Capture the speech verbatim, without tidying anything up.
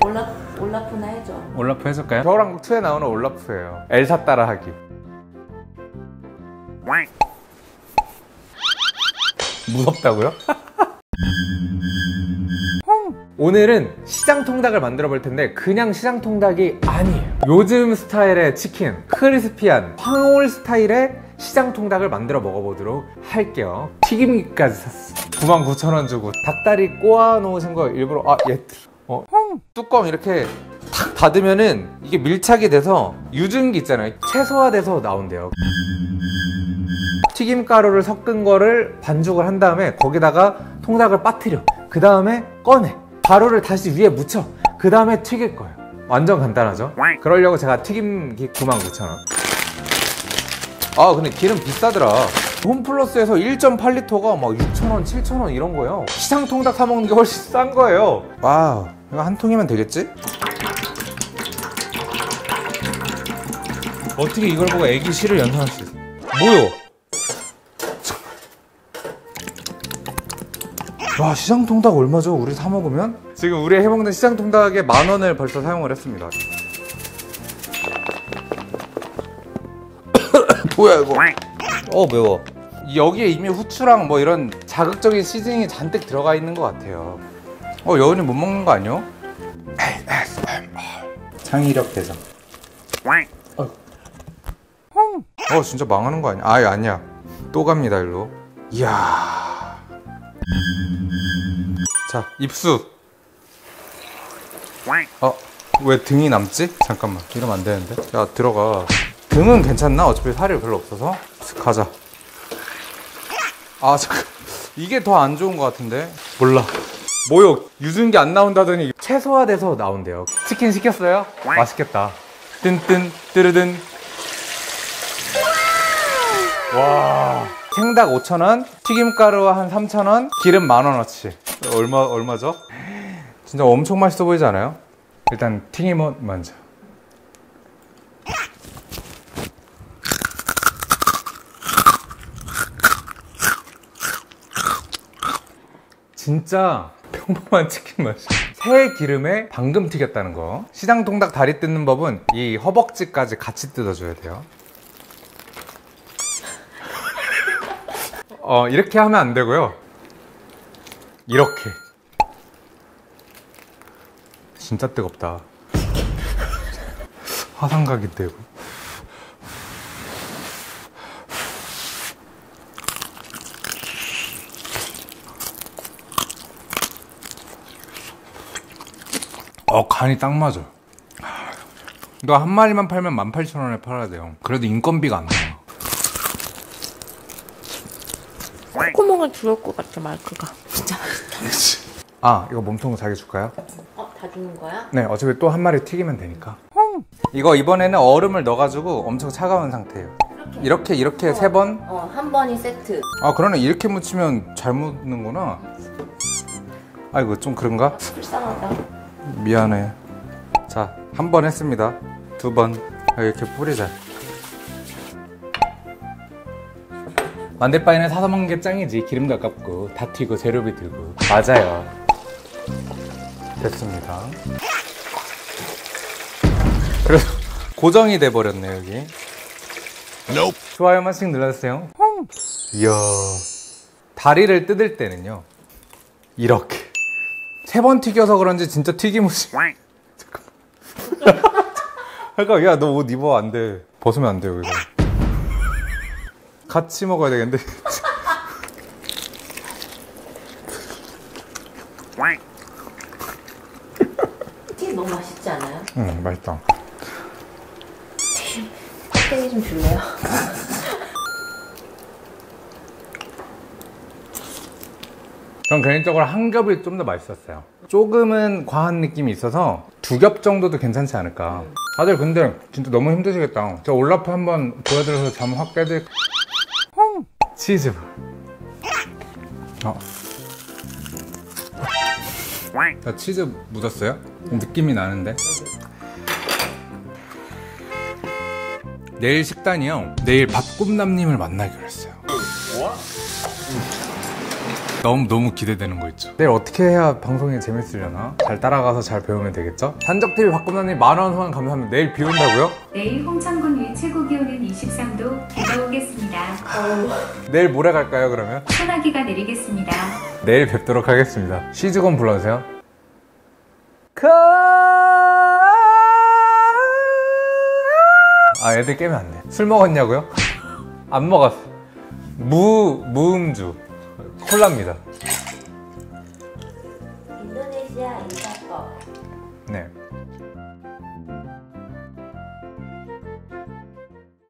올라, 올라프나 해줘. 올라프 해줄까요? 겨울왕국 투에 나오는 올라프예요. 엘사 따라하기. 무섭다고요? 오늘은 시장 통닭을 만들어 볼 텐데 그냥 시장 통닭이 아니에요. 요즘 스타일의 치킨, 크리스피한 황홀 스타일의 시장 통닭을 만들어 먹어보도록 할게요. 튀김기까지 샀어. 구만 구천 원 주고 닭다리 꼬아 놓으신 거 일부러 아 얘 어, 뚜껑 이렇게 탁 닫으면은 이게 밀착이 돼서 유증기 있잖아요. 최소화돼서 나온대요. 튀김가루를 섞은 거를 반죽을 한 다음에 거기다가 통닭을 빠뜨려. 그 다음에 꺼내. 가루를 다시 위에 묻혀. 그 다음에 튀길 거예요. 완전 간단하죠? 그러려고 제가 튀김기 구만 구천 원. 아 근데 기름 비싸더라. 홈플러스에서 일 점 팔 리터가 막 육천 원, 칠천 원 이런 거예요. 시장 통닭 사 먹는 게 훨씬 싼 거예요. 와우, 이거 한 통이면 되겠지? 어떻게 이걸 보고 애기 시를 연상할 수 있어? 뭐요? 와, 시장 통닭 얼마죠? 우리 사 먹으면? 지금 우리 해먹는 시장 통닭에 만 원을 벌써 사용을 했습니다. 뭐야 이거? 어 매워. 여기에 이미 후추랑 뭐 이런 자극적인 시즈닝이 잔뜩 들어가 있는 것 같아요. 어 여운이 못 먹는 거 아니요? 창의력 대상. 어. 어 진짜 망하는 거 아니야? 아예 아니야. 또 갑니다 일로. 이야. 자 입수. 어 왜 등이 남지? 잠깐만 이러면 안 되는데. 야 들어가. 등은 괜찮나? 어차피 살이 별로 없어서. 가자. 아 잠깐 이게 더 안 좋은 것 같은데. 몰라. 뭐요? 유증기 안 나온다더니 최소화돼서 나온대요. 치킨 시켰어요? 맛있겠다. 뜬뜬 뜨르든. 와 생닭 오천 원, 튀김가루 한 삼천 원, 기름 만 원어치. 얼마, 얼마죠? 진짜 엄청 맛있어 보이지 않아요? 일단 튀김옷 먼저. 진짜 평범한 치킨 맛이야. 새 기름에 방금 튀겼다는 거. 시장 통닭 다리 뜯는 법은 이 허벅지까지 같이 뜯어줘야 돼요. 어 이렇게 하면 안 되고요. 이렇게. 진짜 뜨겁다. 화상각인데 이거. 어 간이 딱 맞아. 이거 한 마리만 팔면 만 팔천 원에 팔아야 돼요. 그래도 인건비가 안 나와. 콧구멍을 주울 것 같아 마이크가. 진짜 맛있다. 아 이거 몸통 자기 줄까요? 어? 다 주는 거야? 네 어차피 또 한 마리 튀기면 되니까. 이거 이번에는 얼음을 넣어가지고 엄청 차가운 상태예요. 이렇게 이렇게, 이렇게 세 번? 어 한 번이 세트. 아 그러네. 이렇게 묻히면 잘 묻는구나. 아이고 좀 그런가? 불쌍하다. 미안해. 자 한 번 했습니다. 두 번. 이렇게 뿌리자. 만들 바에는 사서 먹는 게 짱이지. 기름도 아깝고 다 튀고 재료비 들고. 맞아요. 됐습니다. 그래서 고정이 돼버렸네 여기. nope. 좋아요 한 번씩 눌러주세요. 이야. 다리를 뜯을 때는요 이렇게 세 번 튀겨서 그런지 진짜 튀김옷이 잠깐만. 잠깐 야 너 옷 입어. 안 돼. 벗으면 안 돼요 이거. 같이 먹어야 되겠는데. 튀김 너무 맛있지 않아요? 응 맛있다. 껍데기 좀 줄래요? 전 개인적으로 한 겹이 좀 더 맛있었어요. 조금은 과한 느낌이 있어서 두 겹 정도도 괜찮지 않을까. 다들 근데 진짜 너무 힘드시겠다. 저 올라프 한번 보여드려서 잠 확 깨들. 치즈. 어. 자, 치즈 묻었어요? 느낌이 나는데. 내일 식단이요. 내일 밥꿈남님을 만나기로 했어요. 너무 너무 기대되는 거 있죠. 내일 어떻게 해야 방송이 재밌으려나? 잘 따라가서 잘 배우면 되겠죠? 산적티비 박곰나님 만원 후원 감사합니다. 내일 비 온다고요? 내일 홍천군 위 최고 기온은 이십삼 도 비가 오겠습니다. 내일 모레 갈까요 그러면? 소나기가 내리겠습니다. 내일 뵙도록 하겠습니다. 시즈건 불러주세요. 아 애들 깨면 안 돼. 술 먹었냐고요? 안 먹었어. 무, 무음주 콜라입니다.